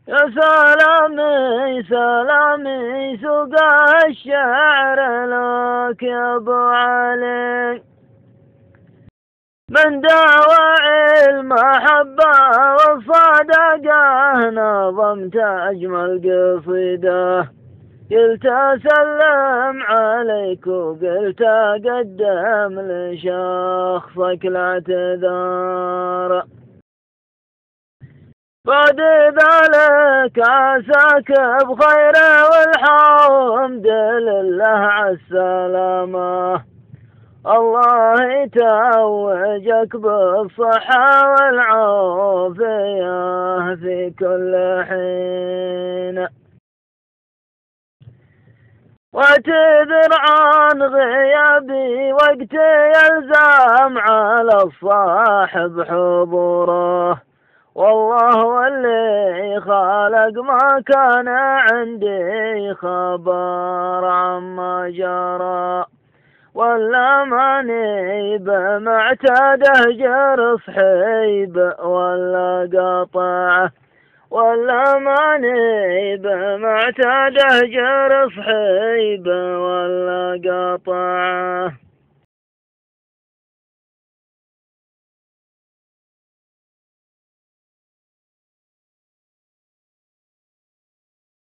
يا سلامي سلامي سوق الشعر لك يا ابو علي، من دواعي المحبة والصدقة نظمت أجمل قصيدة، قلت أسلم عليك وقلت أقدم لشخصك الاعتذار، بعد ذلك عساك بخير والحمد لله عالسلامة، الله يتوجك بالصحة والعافية في كل حين، واعتذر عن غيابي وقت يلزم على الصاحب حضوره، والله واللي خالق ما كان عندي خبر عما جرى، ولا ماني بمعتاده جرس حيب ولا قطعه، ولا ماني بمعتاده جرس حيب ولا قطعه.